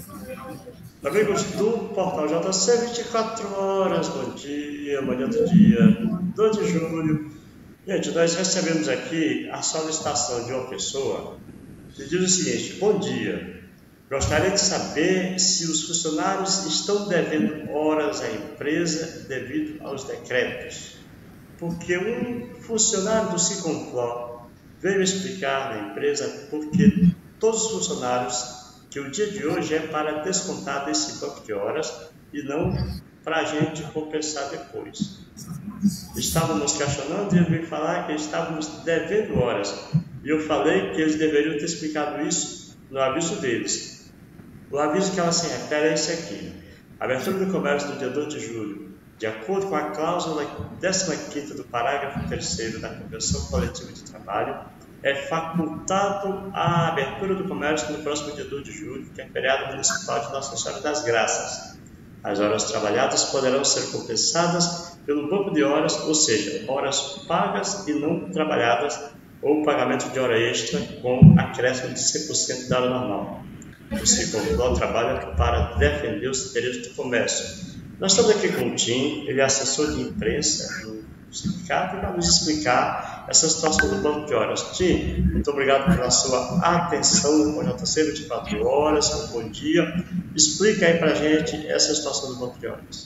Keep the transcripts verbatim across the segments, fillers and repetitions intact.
Amigos do Portal J C, vinte e quatro horas, bom dia, manhã do dia dois de julho. Gente, nós recebemos aqui a solicitação de uma pessoa que diz o seguinte: bom dia, gostaria de saber se os funcionários estão devendo horas à empresa devido aos decretos, porque um funcionário do Siconpló veio explicar na empresa porque todos os funcionários que o dia de hoje é para descontar desse banco de horas e não para a gente compensar depois. Estávamos questionando e ele veio falar que estávamos devendo horas. E eu falei que eles deveriam ter explicado isso no aviso deles. O aviso que ela se refere é esse aqui: abertura do comércio no dia dois de julho, de acordo com a cláusula décima quinta do parágrafo terceiro da Convenção Coletiva de Trabalho, é facultado a abertura do comércio no próximo dia dois de julho, que é feriado municipal de Nossa Senhora das Graças. As horas trabalhadas poderão ser compensadas pelo banco de horas, ou seja, horas pagas e não trabalhadas, ou pagamento de hora extra com acréscimo de cem por cento da hora normal. O Siconpló trabalha para defender os interesses do comércio. Nós estamos aqui com o Tim, ele é assessor de imprensa do sindicato, e vai nos explicar essa situação do banco de horas. Tim, muito obrigado pela sua atenção no J C vinte e quatro horas, bom dia. Explica aí para a gente essa situação do banco de horas.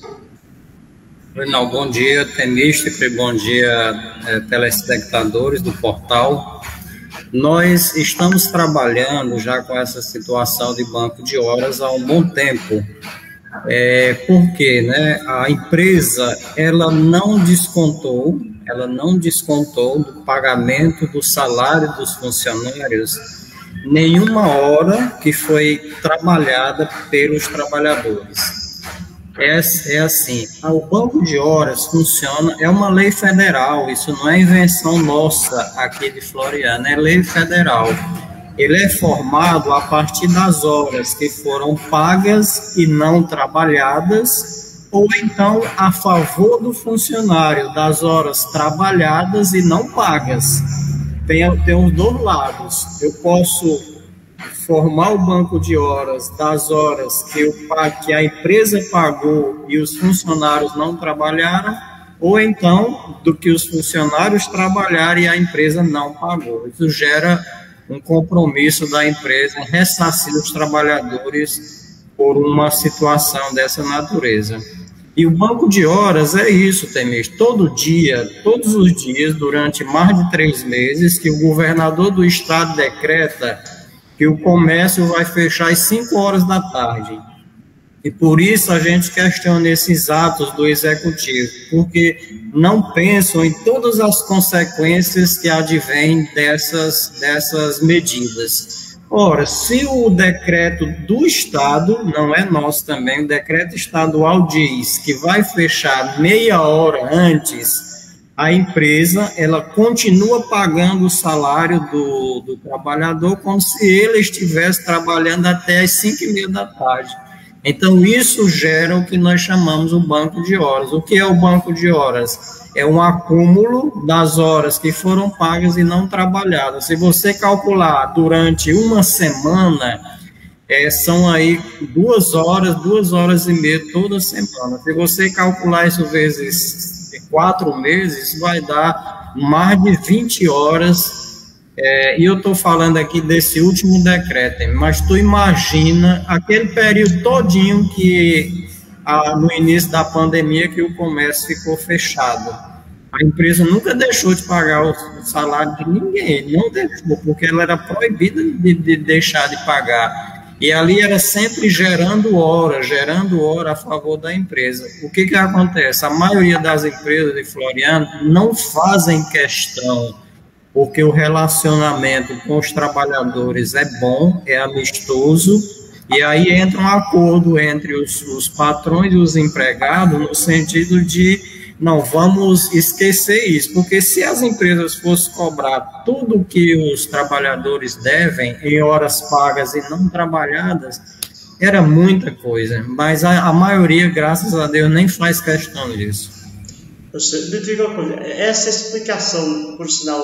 Não, bom dia, Temístocle, bom dia, é, telespectadores do portal. Nós estamos trabalhando já com essa situação de banco de horas há um bom tempo. É, porque, né, a empresa ela não descontou, ela não descontou do pagamento do salário dos funcionários nenhuma hora que foi trabalhada pelos trabalhadores. É, é assim, o banco de horas funciona, é uma lei federal, isso não é invenção nossa aqui de Floriano, é lei federal. Ele é formado a partir das horas que foram pagas e não trabalhadas, ou então a favor do funcionário das horas trabalhadas e não pagas. Tem, tem os dois lados. Eu posso formar o banco de horas das horas que, eu, que a empresa pagou e os funcionários não trabalharam, ou então do que os funcionários trabalharam e a empresa não pagou. Isso gera um compromisso da empresa em ressarcir os trabalhadores por uma situação dessa natureza. E o banco de horas é isso, Temis, todo dia, todos os dias, durante mais de três meses, que o governador do estado decreta que o comércio vai fechar às cinco horas da tarde. E por isso a gente questiona esses atos do executivo, porque não pensam em todas as consequências que advêm dessas, dessas medidas. Ora, se o decreto do Estado, não é nosso também, o decreto estadual diz que vai fechar meia hora antes, a empresa ela continua pagando o salário do, do trabalhador como se ele estivesse trabalhando até às cinco e meia da tarde. Então, isso gera o que nós chamamos o banco de horas. O que é o banco de horas? É um acúmulo das horas que foram pagas e não trabalhadas. Se você calcular durante uma semana, é, são aí duas horas, duas horas e meia toda semana. Se você calcular isso vezes quatro meses, vai dar mais de vinte horas. É, e eu estou falando aqui desse último decreto, mas tu imagina aquele período todinho que a, no início da pandemia que o comércio ficou fechado. A empresa nunca deixou de pagar o salário de ninguém, não deixou, porque ela era proibida de, de deixar de pagar. E ali era sempre gerando hora, gerando hora a favor da empresa. O que que acontece? A maioria das empresas de Floriano não fazem questão, porque o relacionamento com os trabalhadores é bom, é amistoso, e aí entra um acordo entre os, os patrões e os empregados no sentido de, não, vamos esquecer isso, porque se as empresas fossem cobrar tudo que os trabalhadores devem em horas pagas e não trabalhadas, era muita coisa, mas a, a maioria, graças a Deus, nem faz questão disso. Me diga uma coisa, essa explicação, por sinal,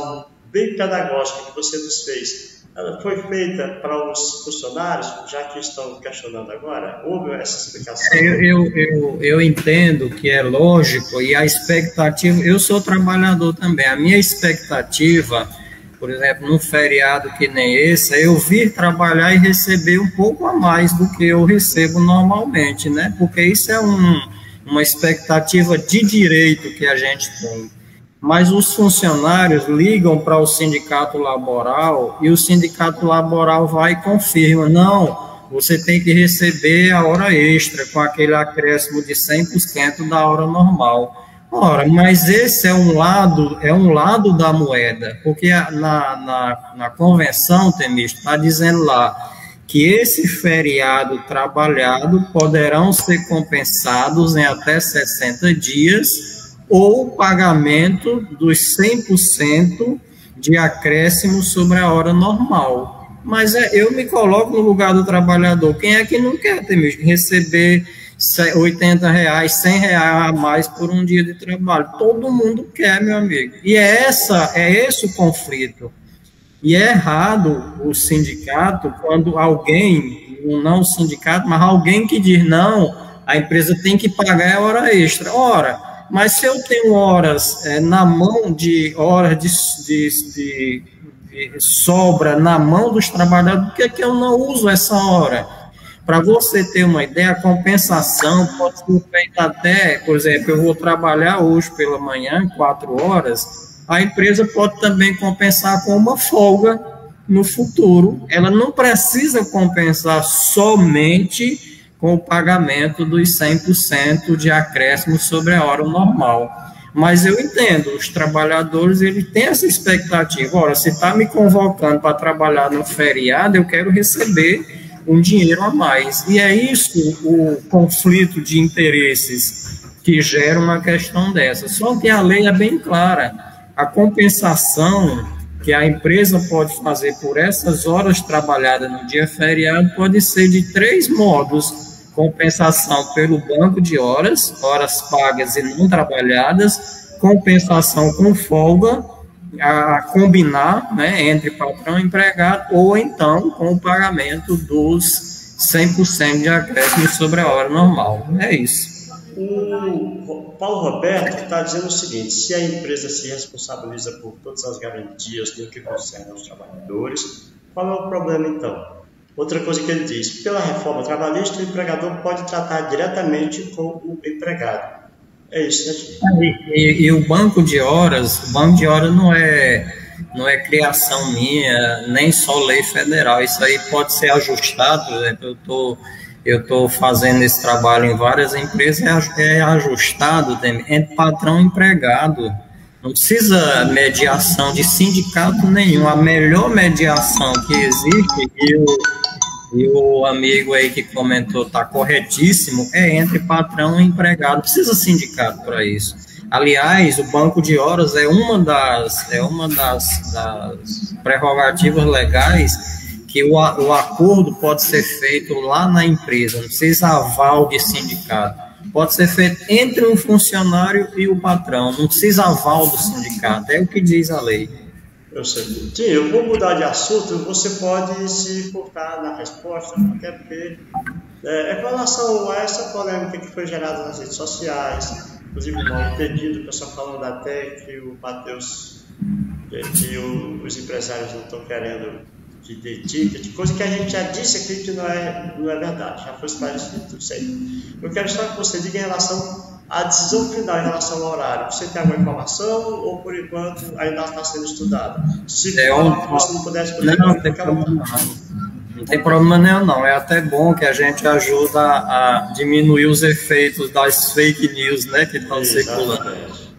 bem pedagógica que você nos fez, ela foi feita para os funcionários, já que estão questionando agora? Houve essa explicação? Eu, eu, eu, eu entendo que é lógico, e a expectativa, eu sou trabalhador também, a minha expectativa, por exemplo, num feriado que nem esse, é eu vir trabalhar e receber um pouco a mais do que eu recebo normalmente, né? Porque isso é um, uma expectativa de direito que a gente tem. Mas os funcionários ligam para o sindicato laboral e o sindicato laboral vai e confirma, não, você tem que receber a hora extra com aquele acréscimo de cem por cento da hora normal. Ora, mas esse é um lado, é um lado da moeda, porque na, na, na convenção, Temístocles, está dizendo lá que esse feriado trabalhado poderão ser compensados em até sessenta dias ou o pagamento dos cem por cento de acréscimo sobre a hora normal. Mas é, eu me coloco no lugar do trabalhador. Quem é que não quer, Temístocles, receber oitenta reais, cem reais a mais por um dia de trabalho? Todo mundo quer, meu amigo. E é, essa, é esse o conflito. E é errado o sindicato quando alguém, não o sindicato, mas alguém que diz, não, a empresa tem que pagar a hora extra. Ora, mas se eu tenho horas é, na mão de horas de, de, de, de sobra na mão dos trabalhadores, por que, que eu não uso essa hora? Para você ter uma ideia, a compensação pode ser feita até, por exemplo, eu vou trabalhar hoje pela manhã, quatro horas, a empresa pode também compensar com uma folga no futuro. Ela não precisa compensar somente com o pagamento dos cem por cento de acréscimo sobre a hora normal. Mas eu entendo, os trabalhadores, eles têm essa expectativa. Ora, se está me convocando para trabalhar no feriado, eu quero receber um dinheiro a mais. E é isso o conflito de interesses que gera uma questão dessa. Só que a lei é bem clara. A compensação que a empresa pode fazer por essas horas trabalhadas no dia feriado pode ser de três modos: compensação pelo banco de horas, horas pagas e não trabalhadas, compensação com folga, a combinar, né, entre patrão e empregado, ou então com o pagamento dos cem por cento de acréscimo sobre a hora normal. É isso. O Paulo Roberto está dizendo o seguinte: se a empresa se responsabiliza por todas as garantias no que concerne aos trabalhadores, qual é o problema então? Outra coisa que ele diz: pela reforma trabalhista, o empregador pode tratar diretamente com o empregado. É isso, né? E, e o banco de horas, o banco de horas não é, não é criação minha, nem só lei federal. Isso aí pode ser ajustado. Eu estou eu tô fazendo esse trabalho em várias empresas, é ajustado entre patrão e empregado. Não precisa mediação de sindicato nenhum. A melhor mediação que existe, e o, e o amigo aí que comentou está corretíssimo, é entre patrão e empregado. Não precisa sindicato para isso. Aliás, o banco de horas é uma das, é uma das, das prerrogativas legais que o, o acordo pode ser feito lá na empresa. Não precisa aval de sindicato. Pode ser feito entre um funcionário e o patrão, não precisa aval do sindicato, é o que diz a lei. Eu sei. Sim, eu vou mudar de assunto, você pode se furtar na resposta, até porque é, é com relação a essa polêmica que foi gerada nas redes sociais, inclusive mal entendido, o pessoal falando até que o Matheus, que o, os empresários não estão querendo que dê ticket, coisa que a gente já disse aqui que não é, não é verdade, já foi esclarecido tudo isso aí. Eu quero só que você diga em relação à decisão final, em relação ao horário. Você tem alguma informação ou, por enquanto, ainda está sendo estudada? Se é um... você não pudesse... Não, não, não tem problema não. Não tem problema nenhum, não. É até bom que a gente ajuda a diminuir os efeitos das fake news, né, que estão circulando.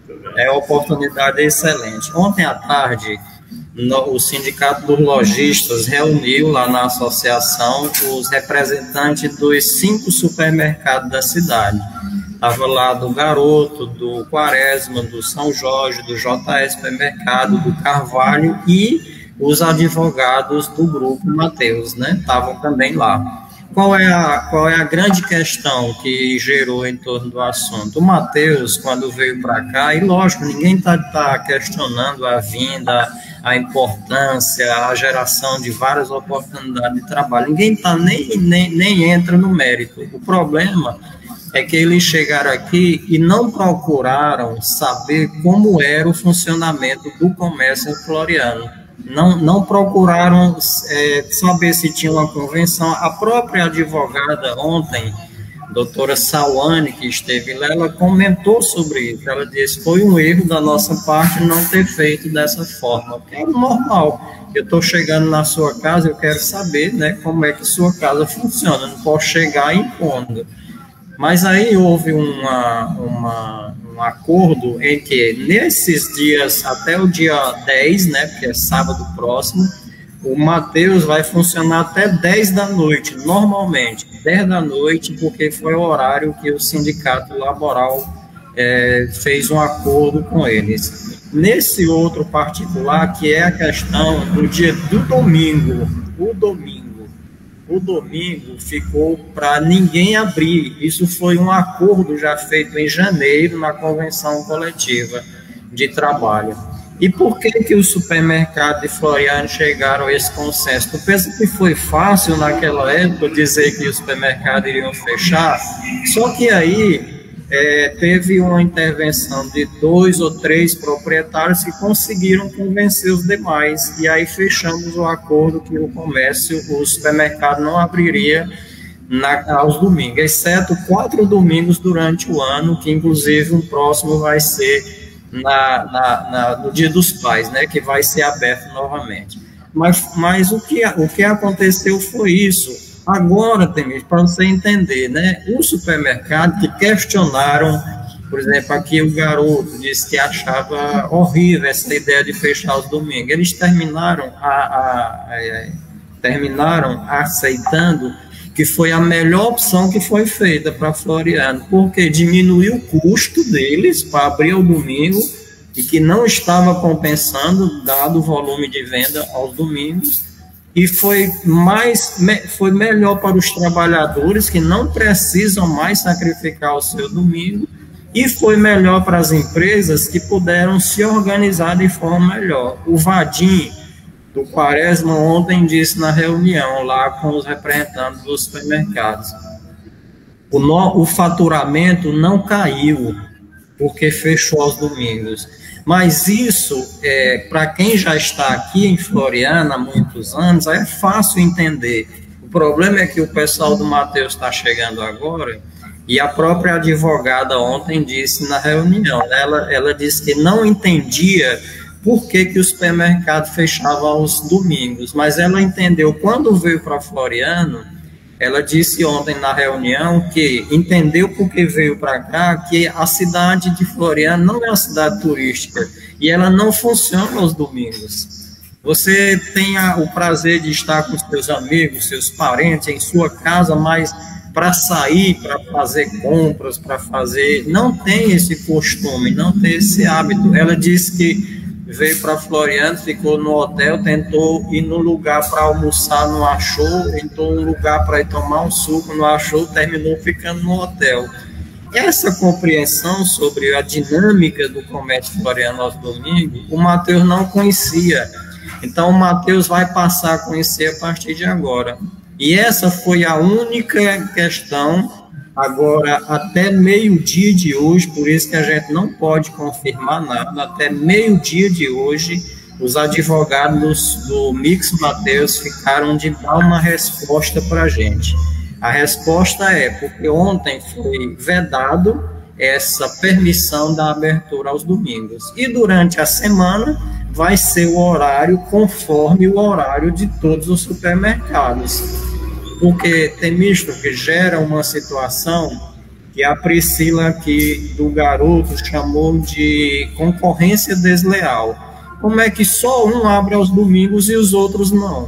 É uma oportunidade excelente. Ontem à tarde, no, o Sindicato dos Lojistas reuniu lá na associação os representantes dos cinco supermercados da cidade. Estava lá do Garoto, do Quaresma, do São Jorge, do J S Supermercado, do Carvalho e os advogados do Grupo Mateus, né? Estavam também lá. Qual é, a, qual é a grande questão que gerou em torno do assunto? O Mateus, quando veio para cá, e lógico, ninguém está tá questionando a vinda, a importância, a geração de várias oportunidades de trabalho. Ninguém tá nem, nem, nem entra no mérito. O problema é que eles chegaram aqui e não procuraram saber como era o funcionamento do comércio floriano. Não, não procuraram é, saber se tinha uma convenção. A própria advogada ontem, doutora Sawane, que esteve lá, ela comentou sobre isso. Ela disse, foi um erro da nossa parte não ter feito dessa forma, porque é normal. Eu estou chegando na sua casa, eu quero saber, né, como é que sua casa funciona, eu não posso chegar impondo. Mas aí houve uma, uma, um acordo em que, nesses dias, até o dia dez, né, porque é sábado próximo, o Mateus vai funcionar até dez da noite, normalmente, dez da noite, porque foi o horário que o sindicato laboral é, fez um acordo com eles. Nesse outro particular, que é a questão do dia do domingo, o domingo, o domingo ficou para ninguém abrir. Isso foi um acordo já feito em janeiro na convenção coletiva de trabalho. E por que que os supermercados de Floriano chegaram a esse consenso? Tu pensa que foi fácil naquela época dizer que os supermercados iriam fechar? Só que aí é, teve uma intervenção de dois ou três proprietários que conseguiram convencer os demais, e aí fechamos o acordo que o comércio, o supermercado não abriria na, aos domingos, exceto quatro domingos durante o ano, que inclusive um próximo vai ser na, na, na, no Dia dos Pais, né, que vai ser aberto novamente. Mas, mas o, que, o que aconteceu foi isso. Agora, para você entender, né, o supermercado que questionaram, por exemplo, aqui o garoto disse que achava horrível essa ideia de fechar os domingos. Eles terminaram, a, a, a, terminaram aceitando que foi a melhor opção que foi feita para Floriano, porque diminuiu o custo deles para abrir o domingo e que não estava compensando, dado o volume de venda aos domingos. E foi, mais, foi melhor para os trabalhadores que não precisam mais sacrificar o seu domingo, e foi melhor para as empresas que puderam se organizar de forma melhor. O Vadim, do Quaresma, ontem disse na reunião lá com os representantes dos supermercados, o, no, o faturamento não caiu porque fechou aos domingos. Mas isso, é, para quem já está aqui em Floriano há muitos anos, é fácil entender. O problema é que o pessoal do Mateus está chegando agora, e a própria advogada ontem disse na reunião, ela, ela disse que não entendia por que, que o supermercado fechava aos domingos, mas ela entendeu quando veio para Floriano. Ela disse ontem na reunião que entendeu porque veio para cá, que a cidade de Floriano não é uma cidade turística e ela não funciona aos domingos. Você tem a, o prazer de estar com seus amigos, seus parentes em sua casa, mas para sair, para fazer compras, para fazer... Não tem esse costume, não tem esse hábito. Ela disse que veio para Floriano, ficou no hotel, tentou ir no lugar para almoçar, não achou, tentou um lugar para ir tomar um suco, não achou, terminou ficando no hotel. Essa compreensão sobre a dinâmica do comércio floriano aos domingos, o Mateus não conhecia. Então, o Mateus vai passar a conhecer a partir de agora. E essa foi a única questão. Agora, até meio-dia de hoje, por isso que a gente não pode confirmar nada, até meio-dia de hoje, os advogados do Mix Mateus ficaram de dar uma resposta para a gente. A resposta é porque ontem foi vedado essa permissão da abertura aos domingos. E durante a semana vai ser o horário conforme o horário de todos os supermercados. Porque tem misto que gera uma situação que a Priscila aqui do garoto chamou de concorrência desleal. Como é que só um abre aos domingos e os outros não?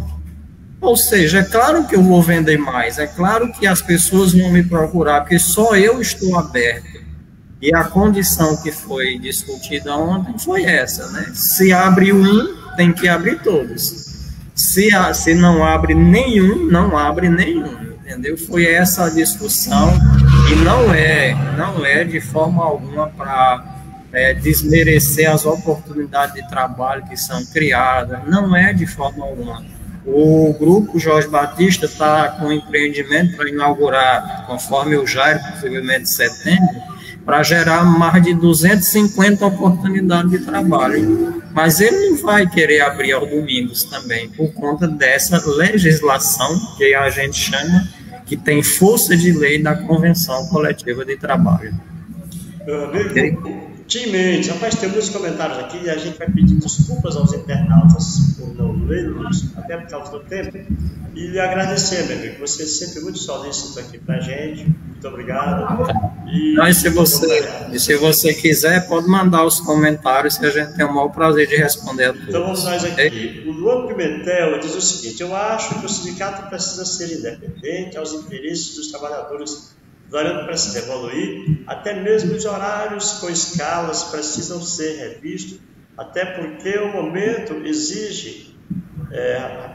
Ou seja, é claro que eu vou vender mais, é claro que as pessoas vão me procurar, porque só eu estou aberto. E a condição que foi discutida ontem foi essa, né? Se abre um, tem que abrir todos. Se, a, se não abre nenhum, não abre nenhum, entendeu? Foi essa a discussão, e não é, não é de forma alguma para é, desmerecer as oportunidades de trabalho que são criadas, não é de forma alguma. O grupo Jorge Batista está com um empreendimento para inaugurar, conforme o Jair, possivelmente em setembro, para gerar mais de duzentas e cinquenta oportunidades de trabalho. Mas ele não vai querer abrir aos domingos também, por conta dessa legislação que a gente chama, que tem força de lei da Convenção Coletiva de Trabalho. Meu amigo, okay? Tim Mendes, rapaz, tem muitos comentários aqui e a gente vai pedir desculpas aos internautas por não lê-los, até por causa do tempo, e lhe agradecer, meu amigo, você é sempre muito solícito aqui pra gente, muito obrigado. E, Não, e, se você, e se você quiser, pode mandar os comentários que a gente tem o maior prazer de responder a todos. Então vamos nós aqui. O Luan Pimentel diz o seguinte: eu acho que o sindicato precisa ser independente aos interesses dos trabalhadores. Varando precisa evoluir, até mesmo os horários com escalas precisam ser revistos, até porque o momento exige, é,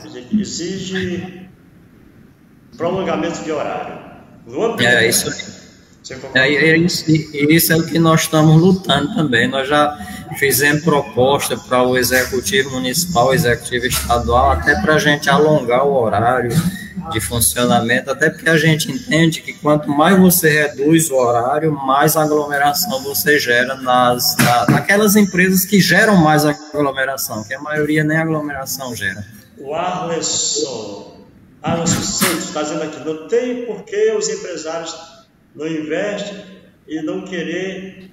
exige prolongamento de horário. Luan, é isso é, é isso, isso é o que nós estamos lutando também. Nós já fizemos proposta para o Executivo Municipal, o Executivo Estadual, até para a gente alongar o horário de funcionamento, até porque a gente entende que quanto mais você reduz o horário, mais aglomeração você gera nas, na, naquelas empresas que geram mais aglomeração, que a maioria nem aglomeração gera. O Arleson, Arleson Santos está dizendo aqui, não tem por que os empresários não investem e não querer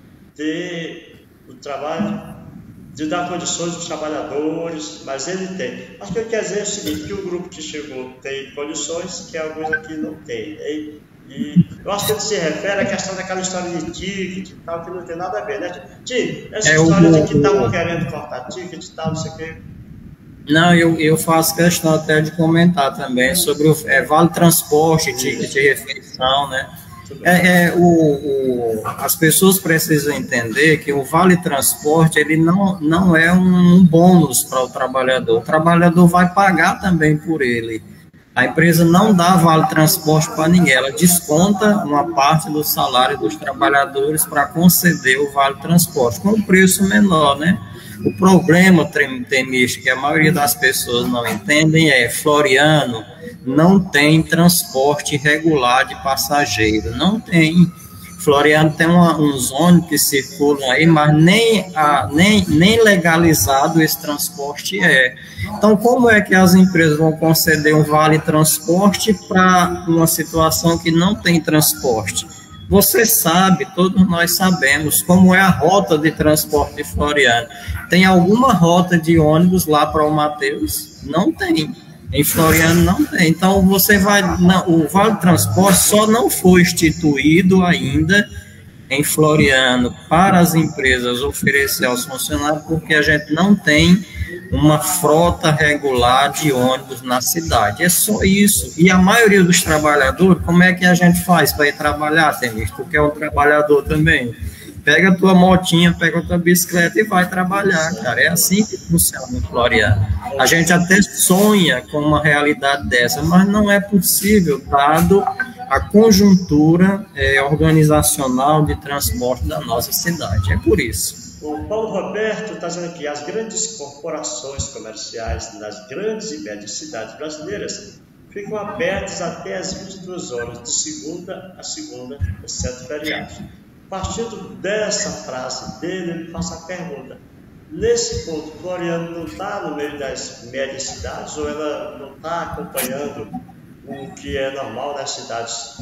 ter o trabalho de dar condições aos trabalhadores, mas ele tem. Acho que ele quer dizer o seguinte, que o grupo que chegou tem condições que alguns aqui não têm. E, e eu acho que ele se refere à questão daquela história de ticket e tal, que não tem nada a ver, né? Tim, essa é história o, de que estavam querendo cortar ticket e tal, não sei o quê. Não, eu, eu faço questão até de comentar também sobre o é, vale transporte, ticket de refeição, né? É, é, o, o, as pessoas precisam entender que o Vale Transporte ele não, não é um, um bônus para o trabalhador. O trabalhador vai pagar também por ele. A empresa não dá Vale Transporte para ninguém. Ela desconta uma parte do salário dos trabalhadores para conceder o Vale Transporte, com um preço menor, né? O problema, Temista, que a maioria das pessoas não entendem é Floriano não tem transporte regular de passageiro, não tem. Floriano tem uma, uns ônibus que circulam aí, mas nem, a, nem, nem legalizado esse transporte é. Então, como é que as empresas vão conceder um vale transporte para uma situação que não tem transporte? Você sabe, todos nós sabemos, como é a rota de transporte de Floriano. Tem alguma rota de ônibus lá para o Mateus? Não tem. Em Floriano não tem. Então, você vai... Não, o Vale Transporte só não foi instituído ainda em Floriano para as empresas oferecer aos funcionários, porque a gente não tem uma frota regular de ônibus na cidade. É só isso. E a maioria dos trabalhadores, como é que a gente faz para ir trabalhar, Temista? Porque é um trabalhador também. Pega a tua motinha, pega a tua bicicleta e vai trabalhar, cara. É assim que funciona em Floriano. A gente até sonha com uma realidade dessa, mas não é possível, dado a conjuntura é, organizacional de transporte da nossa cidade. É por isso. O Paulo Roberto está dizendo aqui, as grandes corporações comerciais nas grandes e médias cidades brasileiras ficam abertas até às vinte e duas horas, de segunda a segunda, exceto feriados. Partindo dessa frase dele, ele faz a pergunta: nesse ponto, Floriano não está no meio das médias cidades ou ela não está acompanhando o que é normal nas cidades?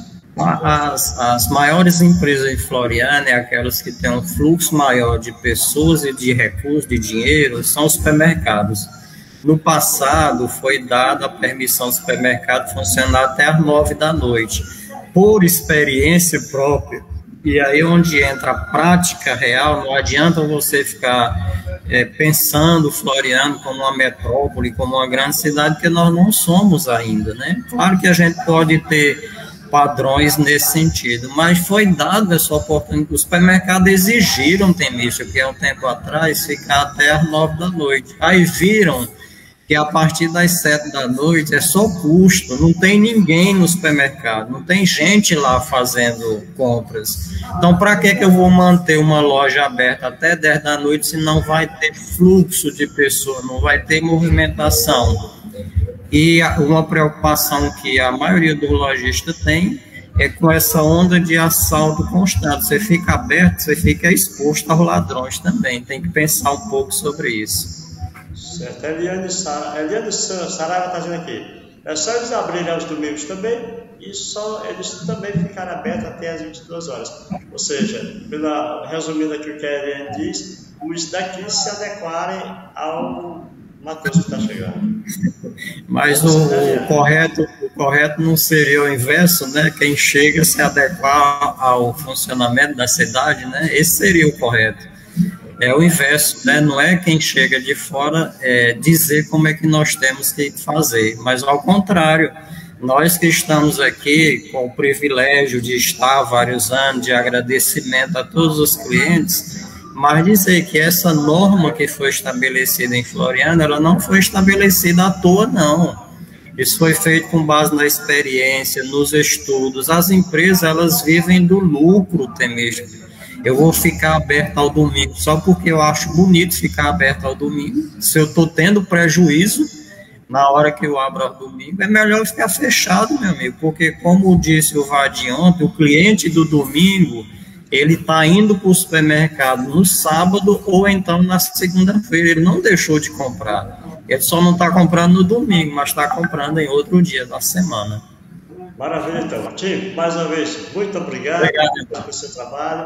As, as maiores empresas de Floriano, é aquelas que têm um fluxo maior de pessoas e de recursos, de dinheiro, são os supermercados. No passado, foi dada a permissão do supermercado funcionar até às nove da noite. Por experiência própria, e aí onde entra a prática real, não adianta você ficar é, pensando Floriano como uma metrópole, como uma grande cidade, porque nós não somos ainda, né? Claro que a gente pode ter padrões nesse sentido, mas foi dada essa oportunidade. Os supermercados exigiram, Temista, que há um tempo atrás, ficar até às nove da noite. Aí viram que que a partir das sete da noite é só custo, não tem ninguém no supermercado, não tem gente lá fazendo compras. Então, para que que eu vou manter uma loja aberta até dez da noite se não vai ter fluxo de pessoas, não vai ter movimentação? E uma preocupação que a maioria dos lojistas tem é com essa onda de assalto constante. Você fica aberto, você fica exposto aos ladrões também. Tem que pensar um pouco sobre isso. Certo. Eliane, Sara, Eliane Saraiva está dizendo aqui. É só eles abrirem aos domingos também e só eles também ficarem abertos até as vinte e duas horas. Ou seja, pela, resumindo aqui o que a Eliane diz, os daqui se adequarem ao Matheus que está chegando. Mas o, o, correto, o correto não seria o inverso, né? Quem chega se adequar ao funcionamento da cidade, né? Esse seria o correto. É o inverso, né? Não é quem chega de fora é, dizer como é que nós temos que fazer, mas ao contrário, nós que estamos aqui com o privilégio de estar há vários anos, de agradecimento a todos os clientes, mas dizer que essa norma que foi estabelecida em Floriano, ela não foi estabelecida à toa, não. Isso foi feito com base na experiência, nos estudos. As empresas, elas vivem do lucro, Temístocles. Eu vou ficar aberto ao domingo só porque eu acho bonito ficar aberto ao domingo. Se eu estou tendo prejuízo na hora que eu abro ao domingo, é melhor eu ficar fechado, meu amigo, porque, como disse o Vadi ontem, o cliente do domingo, ele está indo para o supermercado no sábado ou então na segunda-feira. Ele não deixou de comprar. Ele só não está comprando no domingo, mas está comprando em outro dia da semana. Maravilha, então. Tim, mais uma vez, muito obrigado, obrigado pelo seu trabalho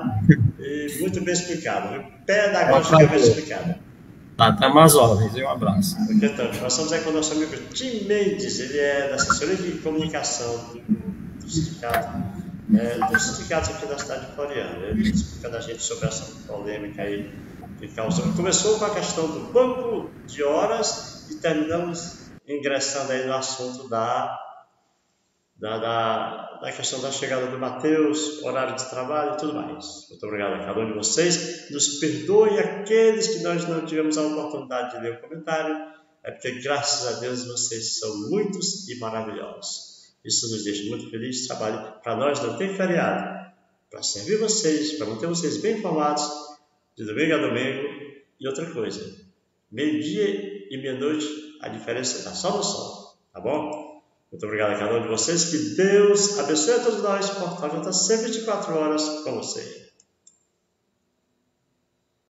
e muito bem explicado. Pedagogicamente bem explicado. Tá, até mais ordens. Um abraço. Okay, então, nós estamos aí com o nosso amigo Tim Mendes, ele é da assessoria de comunicação do, do sindicato, é, dos sindicatos aqui da cidade de Floriano. Ele explica a gente sobre essa polêmica aí que causou. Começou com a questão do banco de horas e terminamos ingressando aí no assunto da Da, da, da questão da chegada do Matheus, horário de trabalho e tudo mais. Muito obrigado a cada um de vocês. Nos perdoe aqueles que nós não tivemos a oportunidade de ler o comentário. É porque, graças a Deus, vocês são muitos e maravilhosos. Isso nos deixa muito felizes. Trabalho para nós não tem feriado. Para servir vocês, para manter vocês bem informados de domingo a domingo. E outra coisa, meio-dia e meia-noite, a diferença está só no sol. Tá bom? Muito obrigado a cada um de vocês. Que Deus abençoe a todos nós. Portal J C, vinte e quatro horas com você.